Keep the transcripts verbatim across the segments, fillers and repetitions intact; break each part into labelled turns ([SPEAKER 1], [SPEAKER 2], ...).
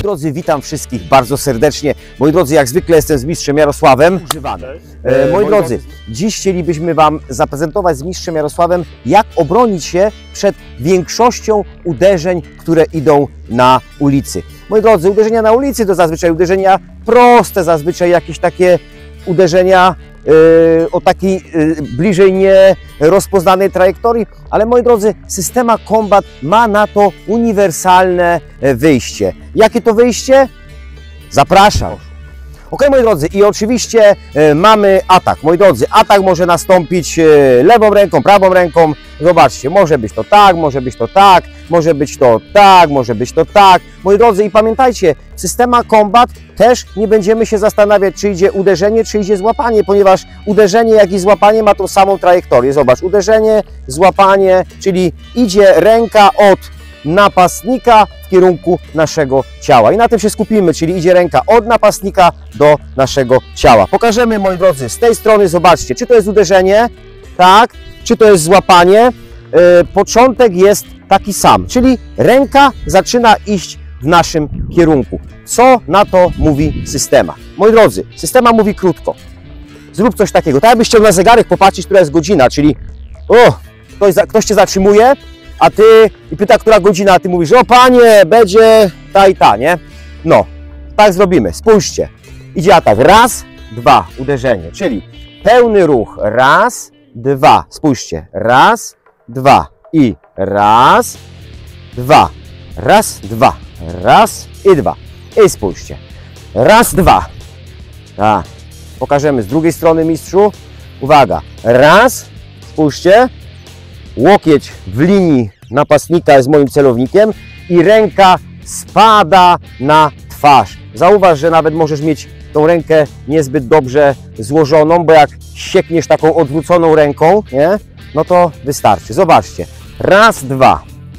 [SPEAKER 1] drodzy, witam wszystkich bardzo serdecznie. Moi drodzy, jak zwykle jestem z mistrzem Jarosławem. Używany. E, moi drodzy, dziś chcielibyśmy Wam zaprezentować z mistrzem Jarosławem, jak obronić się przed większością uderzeń, które idą na ulicy. Moi drodzy, uderzenia na ulicy to zazwyczaj uderzenia proste, zazwyczaj jakieś takie uderzenia Yy, o takiej yy, bliżej nierozpoznanej trajektorii, ale moi drodzy, Systema Combat ma na to uniwersalne wyjście. Jakie to wyjście? Zapraszam. Ok, moi drodzy, i oczywiście yy, mamy atak. Moi drodzy, atak może nastąpić yy, lewą ręką, prawą ręką. Zobaczcie, może być to tak, może być to tak, może być to tak, może być to tak. Moi drodzy, i pamiętajcie, Systema Combat też nie będziemy się zastanawiać, czy idzie uderzenie, czy idzie złapanie, ponieważ uderzenie, jak i złapanie ma tą samą trajektorię. Zobacz, uderzenie, złapanie, czyli idzie ręka od napastnika w kierunku naszego ciała. I na tym się skupimy, czyli idzie ręka od napastnika do naszego ciała. Pokażemy, moi drodzy, z tej strony, zobaczcie, czy to jest uderzenie, tak, czy to jest złapanie. Yy, początek jest taki sam, czyli ręka zaczyna iść w naszym kierunku. Co na to mówi systema? Moi drodzy, systema mówi krótko. Zrób coś takiego. Tak jakbyś chciał na zegarek popatrzeć, która jest godzina, czyli o, ktoś, ktoś Cię zatrzymuje, a Ty i pyta, która godzina, a Ty mówisz, o Panie, będzie ta i ta, nie? No, tak zrobimy. Spójrzcie. Idzie atak. Raz, dwa, uderzenie, czyli pełny ruch. Raz, dwa. Spójrzcie. Raz, dwa. I raz, dwa. Raz, dwa. Raz i dwa. I spójrzcie. Raz, dwa. A, pokażemy z drugiej strony, mistrzu. Uwaga. Raz. Spójrzcie. Łokieć w linii napastnika jest moim celownikiem i ręka spada na twarz. Zauważ, że nawet możesz mieć tą rękę niezbyt dobrze złożoną, bo jak siekniesz taką odwróconą ręką, nie? No to wystarczy. Zobaczcie. Raz, dwa.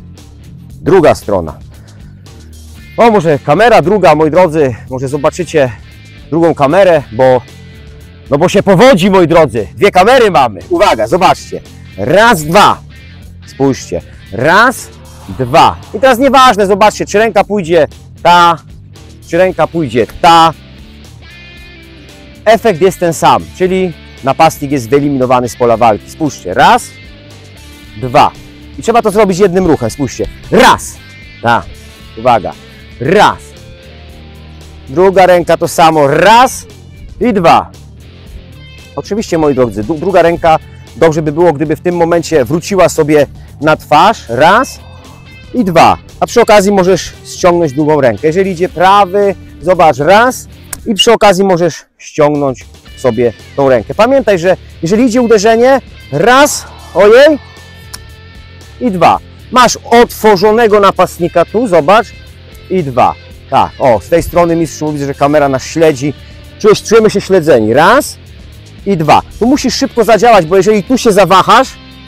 [SPEAKER 1] Druga strona. O, może kamera druga, moi drodzy, może zobaczycie drugą kamerę, bo, no bo się powodzi, moi drodzy. Dwie kamery mamy. Uwaga, zobaczcie. Raz, dwa. Spójrzcie. Raz, dwa. I teraz nieważne, zobaczcie, czy ręka pójdzie ta, czy ręka pójdzie ta. Efekt jest ten sam, czyli napastnik jest wyeliminowany z pola walki. Spójrzcie. Raz, dwa. I trzeba to zrobić jednym ruchem. Spójrzcie. Raz. Ta. Uwaga. Raz. Druga ręka to samo. Raz i dwa. Oczywiście, moi drodzy, druga ręka dobrze by było, gdyby w tym momencie wróciła sobie na twarz. Raz i dwa. A przy okazji możesz ściągnąć drugą rękę. Jeżeli idzie prawy, zobacz, raz i przy okazji możesz ściągnąć sobie tą rękę. Pamiętaj, że jeżeli idzie uderzenie, raz, ojej, i dwa. Masz otworzonego napastnika tu, zobacz, i dwa. Tak, o, z tej strony mistrzu, widzę, że kamera nas śledzi. Czujesz, czujemy się śledzeni. Raz i dwa. Tu musisz szybko zadziałać, bo jeżeli tu się zawahasz,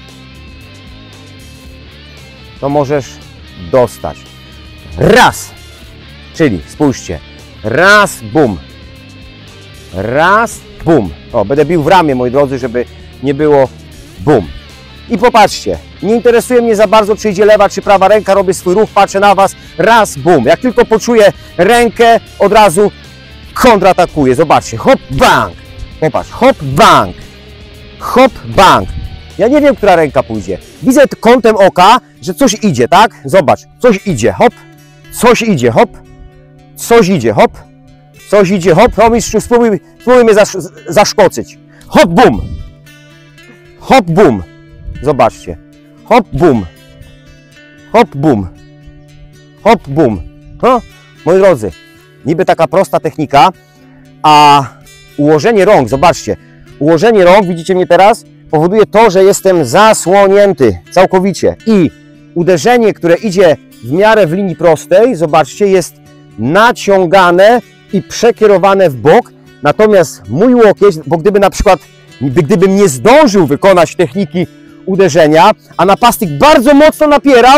[SPEAKER 1] to możesz dostać. Raz. Czyli spójrzcie. Raz, bum. Raz, bum. O, będę bił w ramię, moi drodzy, żeby nie było bum. I popatrzcie, nie interesuje mnie za bardzo, czy idzie lewa, czy prawa ręka, robię swój ruch, patrzę na Was, raz, bum. Jak tylko poczuję rękę, od razu kontratakuję. Zobaczcie, hop, bang. Popatrz, hop, bang. Hop, bang. Ja nie wiem, która ręka pójdzie. Widzę kątem oka, że coś idzie, tak? Zobacz, coś idzie, hop. Coś idzie, hop. Coś idzie, hop. Coś idzie, hop. O, mistrzu, spróbuj, spróbuj mnie zasz zaszkocyć. Hop, bum. Hop, bum. Zobaczcie. Hop, bum. Hop, bum. Hop, bum. No, moi drodzy, niby taka prosta technika, a ułożenie rąk, zobaczcie, ułożenie rąk, widzicie mnie teraz, powoduje to, że jestem zasłonięty całkowicie i uderzenie, które idzie w miarę w linii prostej, zobaczcie, jest naciągane i przekierowane w bok, natomiast mój łokieć, bo gdyby na przykład, gdybym nie zdążył wykonać techniki uderzenia, a napastnik bardzo mocno napierał,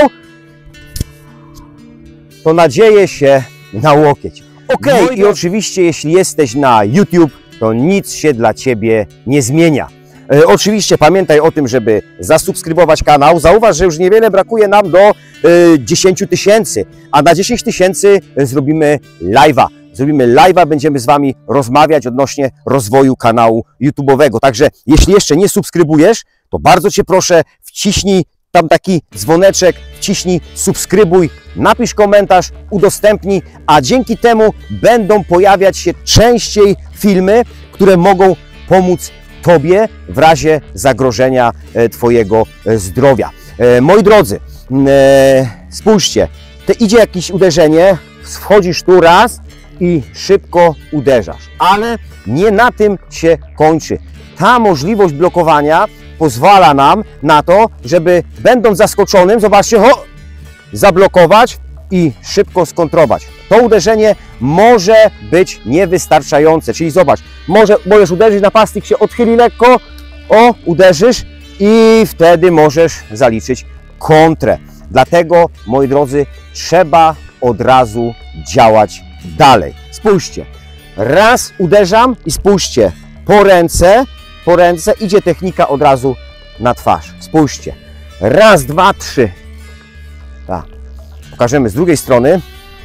[SPEAKER 1] to nadzieję się na łokieć. Ok, no i, i oczywiście jeśli jesteś na YouTube, to nic się dla Ciebie nie zmienia. E, oczywiście pamiętaj o tym, żeby zasubskrybować kanał. Zauważ, że już niewiele brakuje nam do dziesięć tysięcy, a na dziesięć tysięcy zrobimy live'a. Zrobimy live'a, będziemy z Wami rozmawiać odnośnie rozwoju kanału YouTube'owego. Także jeśli jeszcze nie subskrybujesz, to bardzo Cię proszę, wciśnij tam taki dzwoneczek, wciśnij subskrybuj, napisz komentarz, udostępnij, a dzięki temu będą pojawiać się częściej filmy, które mogą pomóc Tobie w razie zagrożenia Twojego zdrowia. Moi drodzy, spójrzcie, to idzie jakieś uderzenie, wchodzisz tu raz i szybko uderzasz, ale nie na tym się kończy. Ta możliwość blokowania pozwala nam na to, żeby będąc zaskoczonym, zobaczcie, ho, zablokować i szybko skontrować. To uderzenie może być niewystarczające, czyli zobacz, może, możesz uderzyć, napastnik się odchyli lekko, o, uderzysz i wtedy możesz zaliczyć kontrę. Dlatego, moi drodzy, trzeba od razu działać dalej. Spójrzcie, raz uderzam i spójrzcie, po ręce, po ręce idzie technika od razu na twarz. Spójrzcie, raz, dwa, trzy. Tak. Pokażemy z drugiej strony.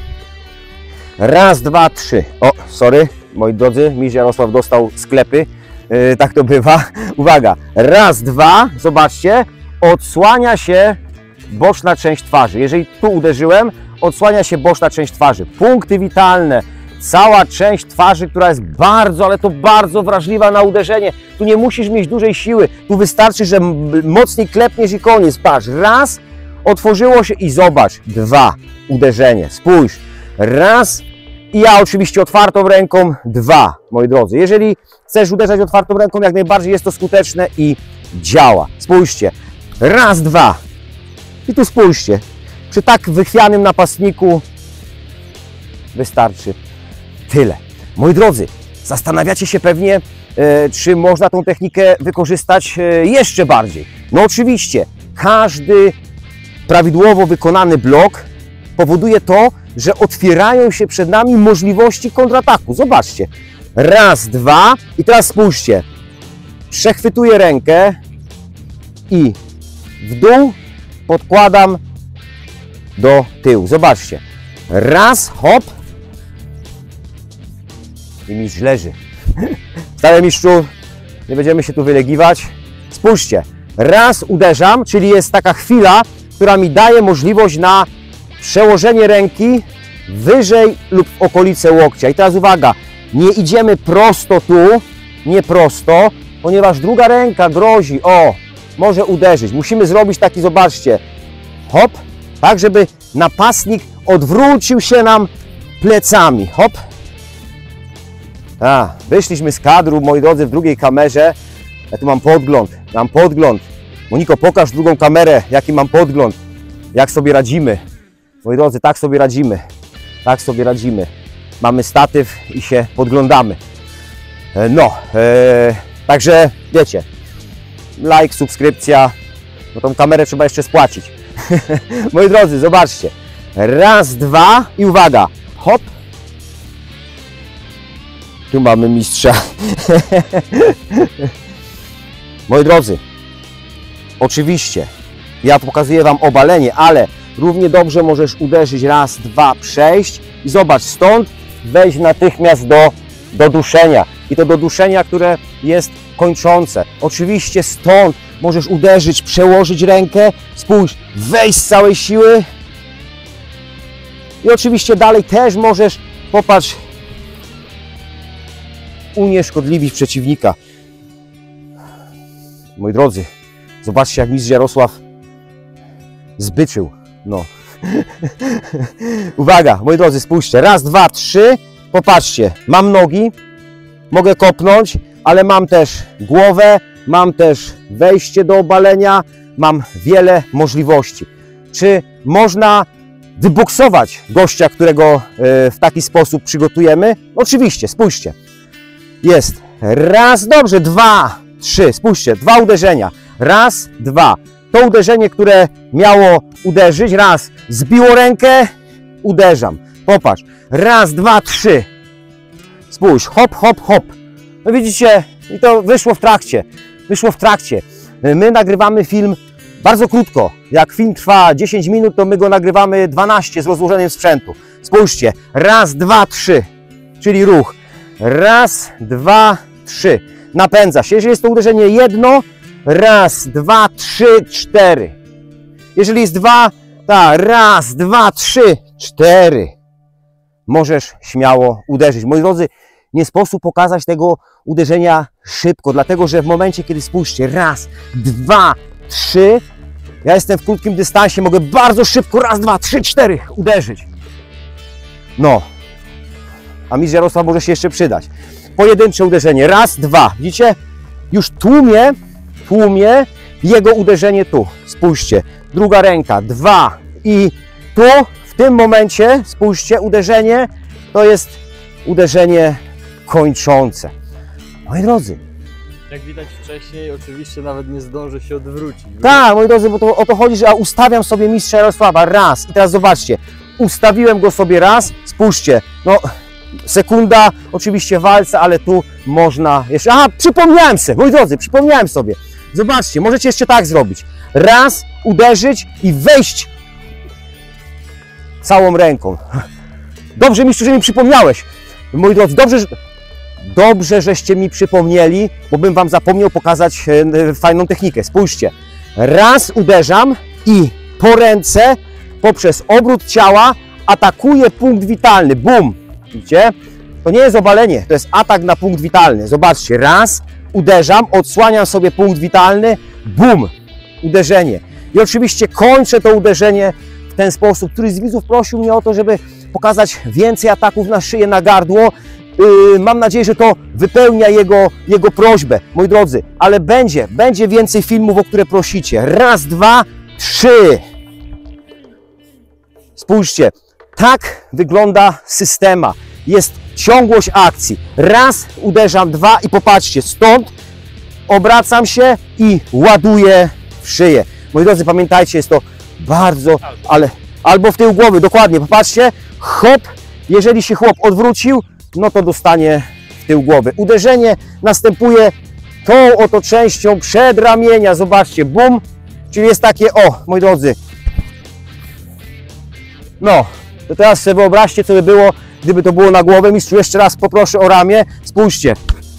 [SPEAKER 1] Raz, dwa, trzy. O, sorry, moi drodzy, mistrz Jarosław dostał sklepy. Yy, tak to bywa. Uwaga, raz, dwa, zobaczcie, odsłania się boczna część twarzy. Jeżeli tu uderzyłem, odsłania się boczna część twarzy. Punkty witalne, cała część twarzy, która jest bardzo, ale to bardzo wrażliwa na uderzenie. Tu nie musisz mieć dużej siły. Tu wystarczy, że mocniej klepniesz i koniec. Patrz, raz, otworzyło się i zobacz. Dwa, uderzenie. Spójrz. Raz i ja oczywiście otwartą ręką. Dwa, moi drodzy. Jeżeli chcesz uderzać otwartą ręką, jak najbardziej jest to skuteczne i działa. Spójrzcie. Raz, dwa. I tu spójrzcie. Przy tak wychwianym napastniku wystarczy tyle. Moi drodzy, zastanawiacie się pewnie, e, czy można tą technikę wykorzystać e, jeszcze bardziej. No oczywiście, każdy prawidłowo wykonany blok powoduje to, że otwierają się przed nami możliwości kontrataku. Zobaczcie. Raz, dwa i teraz spójrzcie. Przechwytuję rękę i w dół podkładam do tyłu. Zobaczcie. Raz, hop. I mistrz leży. Stale mistrzu, nie będziemy się tu wylegiwać. Spójrzcie. Raz uderzam, czyli jest taka chwila, która mi daje możliwość na przełożenie ręki wyżej lub w okolice łokcia. I teraz uwaga, nie idziemy prosto tu, nie prosto, ponieważ druga ręka grozi, o, może uderzyć. Musimy zrobić taki, zobaczcie, hop, tak żeby napastnik odwrócił się nam plecami, hop. A, wyszliśmy z kadru, moi drodzy, w drugiej kamerze. Ja tu mam podgląd, mam podgląd. Moniko, pokaż drugą kamerę, jaki mam podgląd, jak sobie radzimy. Moi drodzy, tak sobie radzimy, tak sobie radzimy. Mamy statyw i się podglądamy. No, e, także wiecie, like, subskrypcja, bo tą kamerę trzeba jeszcze spłacić. Moi drodzy, zobaczcie. Raz, dwa i uwaga, hop. Tu mamy mistrza. Moi drodzy, oczywiście, ja pokazuję Wam obalenie, ale równie dobrze możesz uderzyć raz, dwa, przejść i zobacz, stąd wejść natychmiast do, do duszenia. I to do duszenia, które jest kończące. Oczywiście stąd możesz uderzyć, przełożyć rękę, spójrz, wejść z całej siły. I oczywiście dalej też możesz, popatrz, unieszkodliwić przeciwnika. Moi drodzy, zobaczcie, jak mistrz Jarosław zbyczył. No. Uwaga, moi drodzy, spójrzcie. Raz, dwa, trzy. Popatrzcie, mam nogi, mogę kopnąć, ale mam też głowę, mam też wejście do obalenia, mam wiele możliwości. Czy można wyboksować gościa, którego w taki sposób przygotujemy? Oczywiście, spójrzcie. Jest raz, dobrze, dwa, trzy, spójrzcie, dwa uderzenia. Raz, dwa. To uderzenie, które miało uderzyć, raz, zbiło rękę, uderzam. Popatrz, raz, dwa, trzy. Spójrz, hop, hop, hop. No widzicie, i to wyszło w trakcie. Wyszło w trakcie. My nagrywamy film Bardzo krótko. Jak film trwa dziesięć minut, to my go nagrywamy dwanaście z rozłożeniem sprzętu. Spójrzcie. Raz, dwa, trzy. Czyli ruch. Raz, dwa, trzy. Napędza się. Jeżeli jest to uderzenie jedno, raz, dwa, trzy, cztery. Jeżeli jest dwa, tak, raz, dwa, trzy, cztery. Możesz śmiało uderzyć. Moi drodzy, nie sposób pokazać tego uderzenia szybko, dlatego że w momencie, kiedy spójrzcie, raz, dwa, trzy, ja jestem w krótkim dystansie, mogę bardzo szybko, raz, dwa, trzy, cztery uderzyć. No, a mistrz Jarosław może się jeszcze przydać. Pojedyncze uderzenie, raz, dwa, widzicie? Już tłumię, tłumię jego uderzenie tu. Spójrzcie, druga ręka, dwa i tu, w tym momencie, spójrzcie, uderzenie to jest uderzenie kończące. Moi drodzy.
[SPEAKER 2] Jak widać wcześniej, oczywiście nawet nie zdąży się odwrócić.
[SPEAKER 1] Tak, moi drodzy, bo to, o to chodzi, że ja ustawiam sobie mistrza Jarosława raz i teraz zobaczcie, ustawiłem go sobie raz, spójrzcie, no sekunda oczywiście walce, ale tu można jeszcze, aha, przypomniałem sobie, moi drodzy, przypomniałem sobie, zobaczcie, możecie jeszcze tak zrobić, raz uderzyć i wejść całą ręką. Dobrze, mistrzu, że mi przypomniałeś, moi drodzy, dobrze, że... Dobrze, żeście mi przypomnieli, bo bym wam zapomniał pokazać e, fajną technikę. Spójrzcie, raz uderzam i po ręce, poprzez obrót ciała atakuję punkt witalny. Bum! Widzicie? To nie jest obalenie, to jest atak na punkt witalny. Zobaczcie, raz uderzam, odsłaniam sobie punkt witalny, bum! Uderzenie. I oczywiście kończę to uderzenie w ten sposób. Któryś z widzów prosił mnie o to, żeby pokazać więcej ataków na szyję, na gardło. Yy, mam nadzieję, że to wypełnia jego, jego prośbę, moi drodzy, ale będzie, będzie więcej filmów, o które prosicie. Raz, dwa, trzy. Spójrzcie, tak wygląda systema. Jest ciągłość akcji. Raz uderzam, dwa i popatrzcie, stąd obracam się i ładuję w szyję. Moi drodzy, pamiętajcie, jest to bardzo, ale albo w tył głowy, dokładnie, popatrzcie, hop, jeżeli się chłop odwrócił, no to dostanie w tył głowy. Uderzenie następuje tą oto częścią przedramienia. Zobaczcie, bum, czyli jest takie, o, moi drodzy. No, to teraz sobie wyobraźcie, co by było, gdyby to było na głowę. Mistrzu, jeszcze raz poproszę o ramię. Spójrzcie.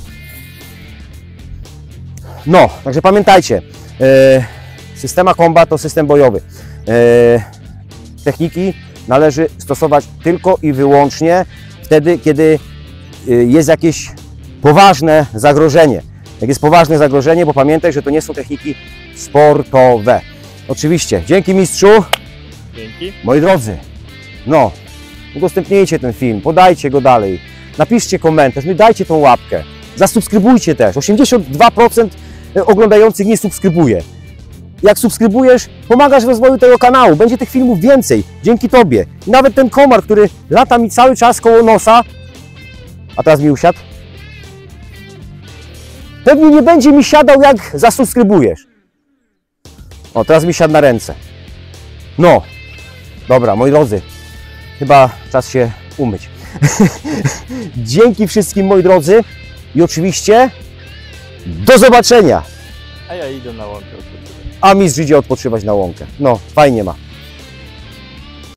[SPEAKER 1] No, także pamiętajcie, e, Systema Combat to system bojowy. E, techniki należy stosować tylko i wyłącznie wtedy, kiedy jest jakieś poważne zagrożenie. Jak jest poważne zagrożenie, bo pamiętaj, że to nie są techniki sportowe. Oczywiście, dzięki mistrzu.
[SPEAKER 2] Dzięki.
[SPEAKER 1] Moi drodzy, no, udostępnijcie ten film, podajcie go dalej, napiszcie komentarz, no i dajcie tą łapkę. Zasubskrybujcie też. osiemdziesiąt dwa procent oglądających nie subskrybuje. Jak subskrybujesz, pomagasz w rozwoju tego kanału. Będzie tych filmów więcej dzięki Tobie. I nawet ten komar, który lata mi cały czas koło nosa, a teraz mi usiadł, pewnie nie będzie mi siadał, jak zasubskrybujesz. O, teraz mi siadł na ręce. No, dobra, moi drodzy, chyba czas się umyć. Dzięki wszystkim, moi drodzy, i oczywiście do zobaczenia.
[SPEAKER 2] A ja idę na łąkę odpoczywać.
[SPEAKER 1] A mistrz idzie odpoczywać na łąkę. No, fajnie ma.